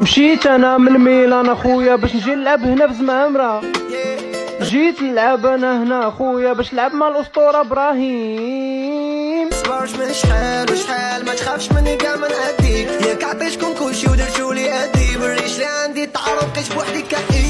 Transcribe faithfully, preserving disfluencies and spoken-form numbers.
مشيت انا من الميلان اخويا باش نجي نلعب هنا في زمامرة. جيت نلعب انا هنا اخويا باش نلعب مع الاسطوره ابراهيم. صبرش من شحال وشحال ما تخافش مني كاع ما نأديك، ياك عطيتكم كلشي ودرتولي اديب، الريش اللي عندي تعرف بقيت بوحدي كئيب.